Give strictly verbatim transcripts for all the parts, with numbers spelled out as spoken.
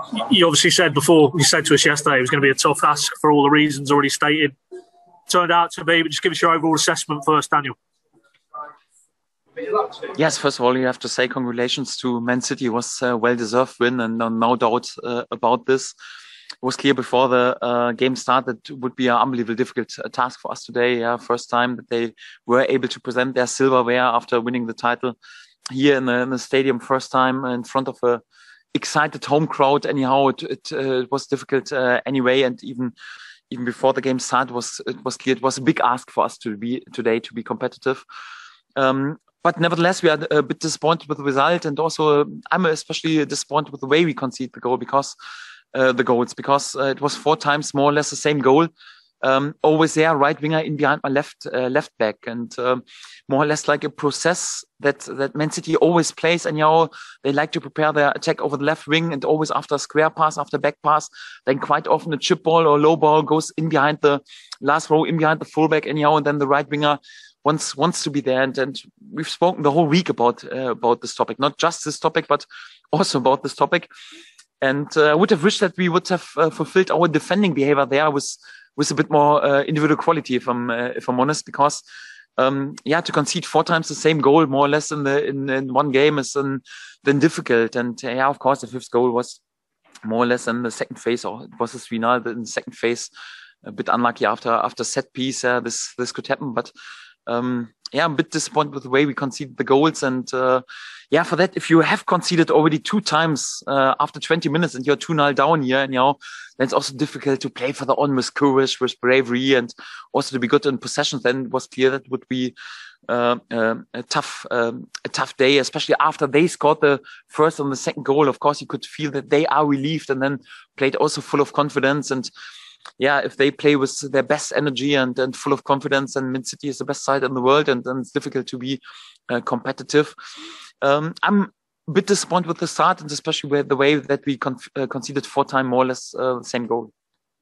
You obviously said before, you said to us yesterday it was going to be a tough ask for all the reasons already stated. Turned out to be, but just give us your overall assessment first, Daniel. Yes, first of all, you have to say congratulations to Man City. It was a well-deserved win, and no, no doubt uh, about this. It was clear before the uh, game started it would be an unbelievably difficult uh, task for us today. Yeah, first time that they were able to present their silverware after winning the title here in the, in the stadium. First time in front of a excited home crowd. Anyhow, it, it, uh, it was difficult uh, anyway, and even even before the game started, was it was clear it was a big ask for us to be today to be competitive. Um, But nevertheless, we are a bit disappointed with the result, and also uh, I'm especially disappointed with the way we conceded the goal because uh, the goals because uh, it was four times more or less the same goal. Um, always there, right winger in behind my left uh, left back, and um, more or less like a process that that Man City always plays. And you know they like to prepare their attack over the left wing, and always after a square pass, after back pass, then quite often a chip ball or low ball goes in behind the last row, in behind the fullback, and you know, and then the right winger wants wants to be there. And, and we've spoken the whole week about uh, about this topic, not just this topic, but also about this topic. And uh, I would have wished that we would have uh, fulfilled our defending behavior there with with a bit more uh, individual quality, if I'm uh, if I'm honest, because um, yeah, to concede four times the same goal more or less in the in, in one game is um, then difficult. And uh, yeah, of course, the fifth goal was more or less in the second phase, or it was a three nil in the second phase. A bit unlucky after after set piece. Uh, this this could happen, but. Um, yeah, I'm a bit disappointed with the way we conceded the goals. And uh, yeah, for that, if you have conceded already two times uh, after twenty minutes and you're two nil down here, and you know, then it's also difficult to play for the on with courage, with bravery, and also to be good in possession. Then it was clear that would be uh, uh, a tough um, a tough day, especially after they scored the first and the second goal. Of course, you could feel that they are relieved and then played also full of confidence. And yeah, if they play with their best energy and, and full of confidence, and Man City is the best side in the world, and then it's difficult to be uh, competitive. Um, I'm a bit disappointed with the start, and especially with the way that we con- uh, conceded four times more or less uh, the same goal.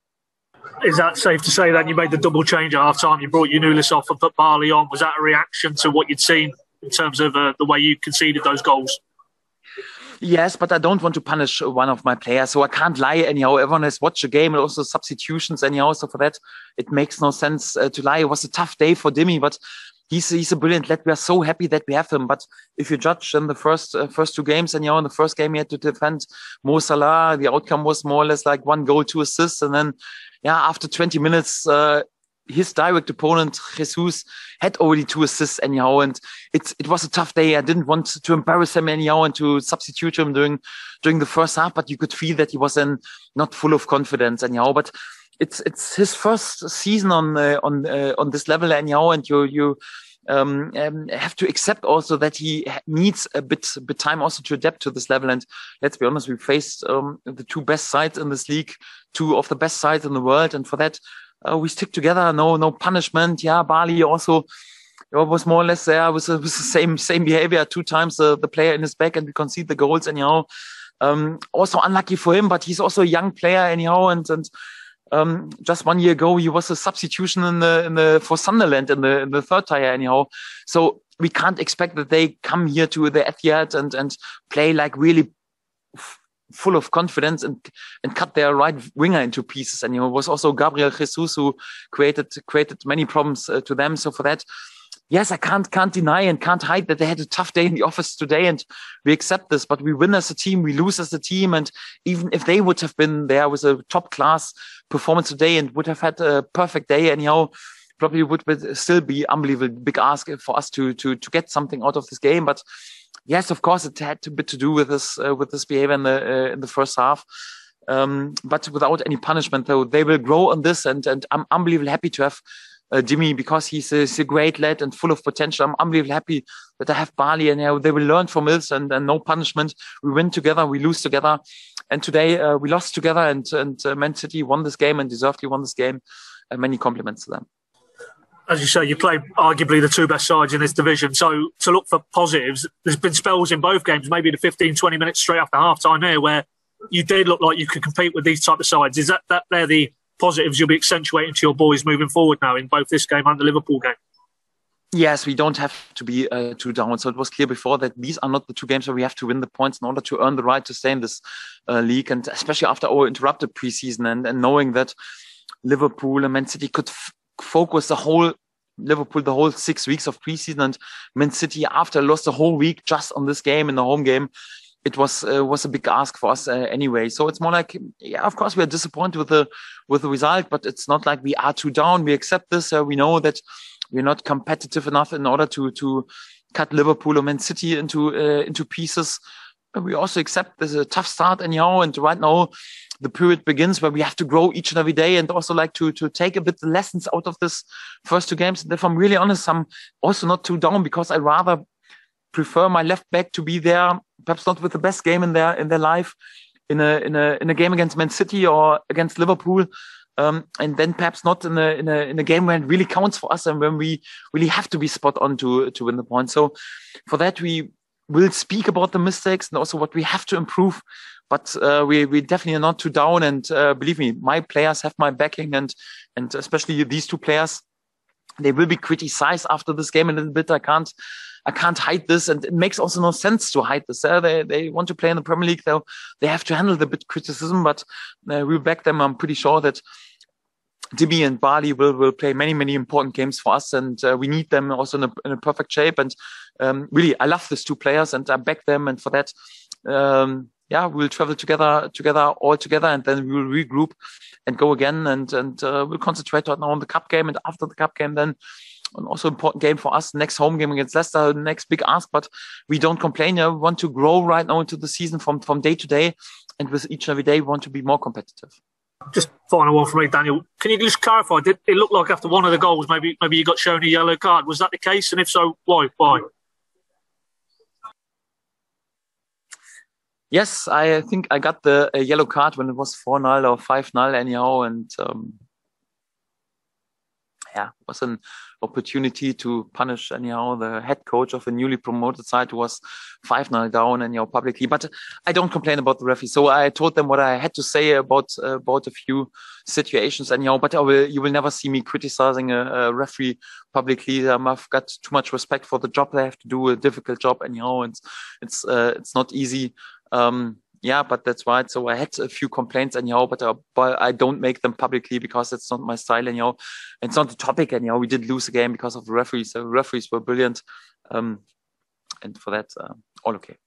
Is that safe to say that you made the double change at half time? You brought Yanulis off and put Barley on. Was that a reaction to what you'd seen in terms of uh, the way you conceded those goals? Yes, but I don't want to punish one of my players, so I can't lie anyhow. Everyone has watched the game, and also substitutions anyhow. So for that, it makes no sense uh, to lie. It was a tough day for Dimi, but he's he's a brilliant lad. We are so happy that we have him. But if you judge in the first uh, first two games, and you know, in the first game he had to defend Mo Salah, the outcome was more or less like one goal, two assists, and then yeah, after twenty minutes. Uh, His direct opponent, Jesus, had already two assists anyhow, and it it was a tough day. I didn't want to embarrass him anyhow and to substitute him during during the first half, but you could feel that he was then not full of confidence anyhow. But it's it's his first season on uh, on uh, on this level anyhow, and you you um, um, have to accept also that he needs a bit a bit time also to adapt to this level. And let's be honest, we faced um, the two best sides in this league, two of the best sides in the world, and for that. Uh, we stick together, no, no punishment. Yeah, Barley also was more or less there with, with the same, same behavior. Two times the, the player in his back, and we concede the goals. Anyhow, um, also unlucky for him, but he's also a young player. Anyhow, and and um, just one year ago he was a substitution in the in the for Sunderland in the in the third tier. Anyhow, so we can't expect that they come here to the Etihad and and play like really. F- full of confidence and and cut their right winger into pieces. And you know, it was also Gabriel Jesus who created created many problems uh, to them. So for that, yes, I can't can't deny and can't hide that they had a tough day in the office today, and we accept this. But we win as a team, we lose as a team, and even if they would have been there with a top class performance today and would have had a perfect day, anyhow, probably would still be unbelievable big ask for us to to to get something out of this game. But yes, of course, it had a bit to do with this uh, with this behavior in the uh, in the first half, um, but without any punishment. Though they will grow on this, and and I'm unbelievably happy to have uh, Dimi because he's a, he's a great lad and full of potential. I'm unbelievably happy that I have Barley, and you know, they will learn from this, and, and no punishment. We win together, we lose together, and today uh, we lost together, and and uh, Man City won this game and deservedly won this game. And many compliments to them. As you say, you played arguably the two best sides in this division. So to look for positives, there's been spells in both games, maybe the fifteen, twenty minutes straight after half-time here, where you did look like you could compete with these type of sides. Is that, that they're the positives you'll be accentuating to your boys moving forward now in both this game and the Liverpool game? Yes, we don't have to be uh, too down. So it was clear before that these are not the two games where we have to win the points in order to earn the right to stay in this uh, league. And especially after our interrupted preseason and, and knowing that Liverpool and Man City could f- focus the whole Liverpool, the whole six weeks of preseason, and Man City after lost the whole week just on this game in the home game. It was uh, was a big ask for us uh, anyway. So it's more like, yeah, of course we are disappointed with the with the result, but it's not like we are too down. We accept this. Uh, we know that we're not competitive enough in order to to cut Liverpool or Man City into uh, into pieces. But we also accept there's a tough start anyhow, and right now the period begins where we have to grow each and every day, and also like to to take a bit the lessons out of this first two games. And if I'm really honest, I'm also not too down because I rather prefer my left back to be there, perhaps not with the best game in their in their life, in a in a in a game against Man City or against Liverpool, um, and then perhaps not in a in a in a game where it really counts for us and when we really have to be spot on to to win the point. So for that we will speak about the mistakes and also what we have to improve, but uh, we we definitely are not too down. And uh, believe me, my players have my backing, and and especially these two players, they will be criticized after this game a little bit. I can't. I can't hide this, and it makes also no sense to hide this. Uh, they they want to play in the Premier League, though they have to handle the bit criticism, but uh, we'll back them. I'm pretty sure that Dimi and Bali will will play many many important games for us, and uh, we need them also in a, in a perfect shape. And um, really, I love these two players, and I back them. And for that, um, yeah, we'll travel together together all together, and then we will regroup and go again, and and uh, we'll concentrate right now on the cup game, and after the cup game, then. And also important game for us, next home game against Leicester, next big ask, but we don't complain. Yeah, we want to grow right now into the season from, from day to day, and with each and every day we want to be more competitive. Just final one for me, Daniel. Can you just clarify, did it look like after one of the goals, maybe maybe you got shown a yellow card? Was that the case? And if so, why? Why? Yes, I think I got the a yellow card when it was four nil or five nil anyhow, and um, yeah, it was an opportunity to punish anyhow the head coach of a newly promoted side who was five nil down anyhow publicly. But I don't complain about the referee. So I told them what I had to say about uh, about a few situations anyhow. But I will, you will never see me criticizing a, a referee publicly. Um, I've got too much respect for the job they have to do, a difficult job anyhow. It's it's uh, it's not easy. Um, Yeah, but that's right. So I had a few complaints anyhow, but, uh, but I don't make them publicly because it's not my style anyhow. It's not the topic anyhow. We did lose the game because of the referees. The referees were brilliant. Um, and for that, uh, all okay.